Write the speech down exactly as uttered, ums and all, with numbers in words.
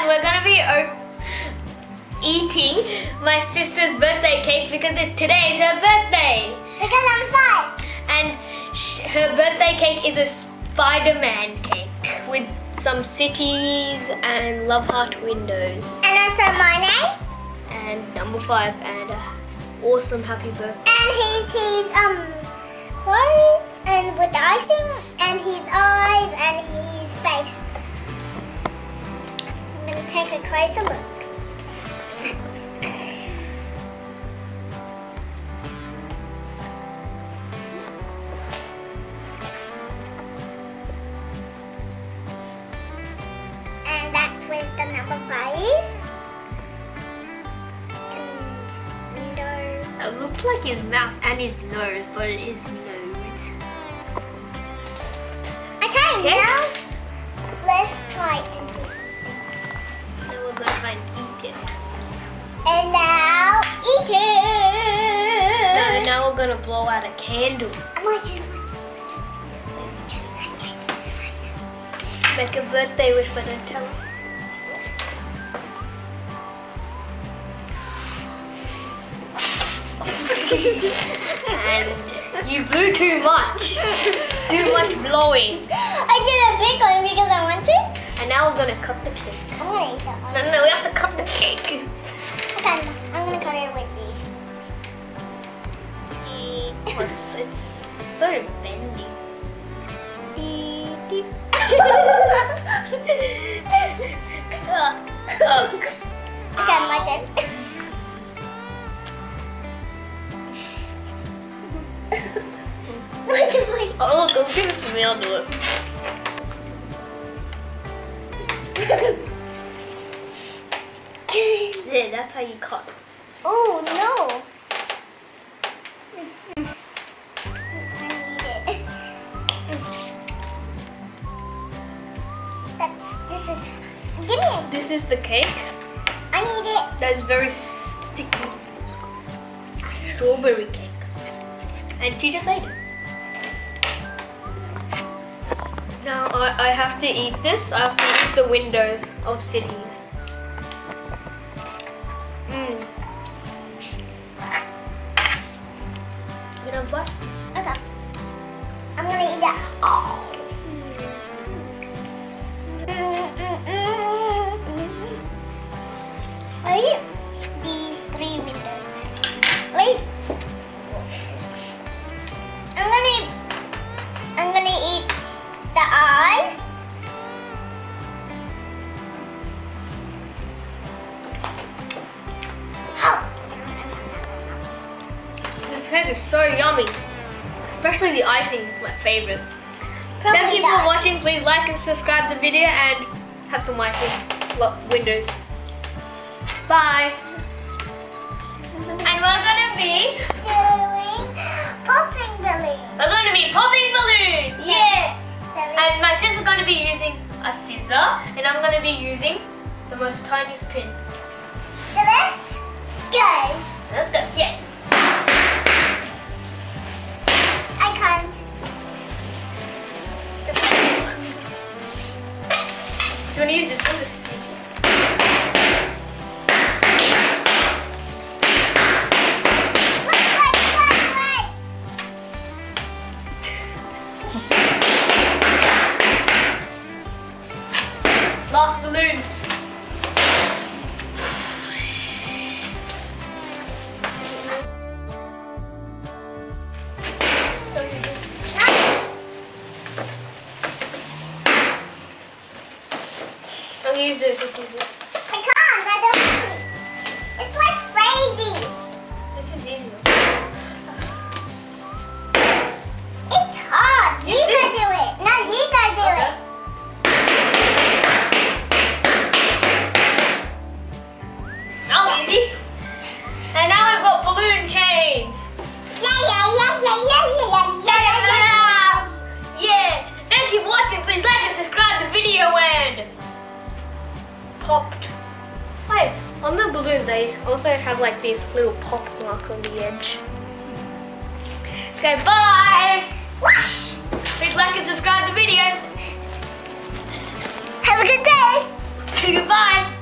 we're gonna be uh, eating my sister's birthday cake because it, today is her birthday. Because I'm five. And sh her birthday cake is a Spider-Man cake with some cities and love heart windows. And also my name. And number five and uh, awesome happy birthday. And his his um clothes and with the icing and his eyes and his face. I'm gonna take a closer look. And that's where the number five is. And window. It looks like his mouth and his nose, but his nose. Okay, Okay. now let's try and do something. Then we're gonna try and eat it. And now eat it. No, now we're gonna blow out a candle. I'm going to Make a birthday wish, but don't tell us. And you blew too much. Too much blowing. I did a big one because I want to. And now we're gonna cut the cake. I'm gonna eat that one. No, no, we have to cut the cake. Okay, I'm gonna cut it with you. Oh, it's, it's so bendy. Beep, beep. Oh. Okay, my turn. What do I? Oh, look, I'll give it to me, I'll do it. Yeah, that's how you cut. Oh no! I need it. That's. This is. Give me it. This is the cake. I need it. That's very sticky. Strawberry cake. And she just ate it. Now I, I have to eat this. I have to eat the windows of cities. Mmm. You know what? Okay. I'm gonna eat that. Oh. I eat these three windows. Wait. I'm gonna eat, I'm gonna eat the eyes. This cake is so yummy. Especially the icing is my favorite. Probably Thank you the for icing. watching. Please like and subscribe to the video and have some icing. Look, windows. Bye. And we're gonna be Doing popping balloons. we're gonna be popping balloons. Yeah. So let's And my sister's gonna be using a scissor, and I'm gonna be using the most tiniest pin. So let's go. Let's go. Yeah. I can't. Do you wanna use this one? This is easy. Wait, wait, wait, wait. Last balloon. I'm gonna use this. It's easy. I can't. I don't see. It's like crazy. This is easy. It's hard. You Use go this. do it. No, you go do Okay. it. That was easy. And now I've got balloon chains. Yeah, yeah, yeah, yeah, yeah, yeah, yeah, yeah, yeah. Yeah. Thank you for watching. Please like and subscribe to the video and popped. Wait, on the balloon they also have like this little pop mark on the edge. Okay, bye. Whoosh. Please like and subscribe to the video. Have a good day. Goodbye.